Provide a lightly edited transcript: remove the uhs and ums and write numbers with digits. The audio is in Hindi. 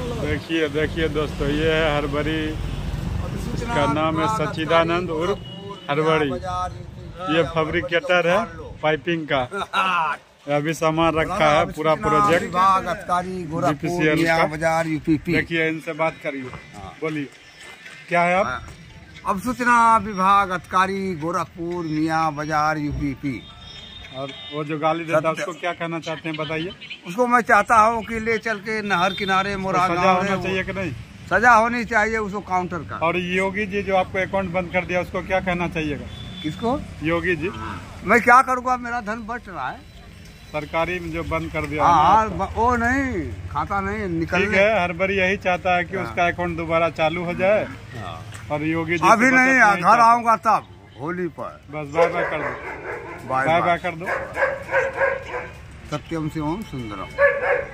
देखिए देखिए दोस्तों, ये है हरबरी, इसका नाम है सच्चिदानंद उर्फ हरबरी। ये फैब्रिकेटर है पाइपिंग का। अभी सामान रखा है पूरा प्रोजेक्ट BPCL का। देखिए इनसे बात करिए, बोलिए क्या है आप? अब सूचना विभाग अधिकारी गोरखपुर मियाँ बाजार UP। और वो जो गाली देता है उसको क्या कहना चाहते हैं बताइए? उसको मैं चाहता हूँ कि ले चल के नहर किनारे मोरा सजा होना चाहिए कि नहीं? सजा होनी चाहिए उसको, काउंटर का। और योगी जी जो आपको अकाउंट बंद कर दिया उसको क्या कहना चाहिएगा? किसको? योगी जी। मैं क्या करूँगा, मेरा धन बच रहा है। सरकारी में जो बंद कर दिया वो नहीं, खाता नहीं निकल। ठीक है, हरबरी यही चाहता है कि उसका अकाउंट दोबारा चालू हो जाए। और योगी जी अभी नहीं, घर आऊंगा तब होली पर। बस बाय बाय कर दो, बाय बाय कर दो। सत्यम शिवम सुंदरम।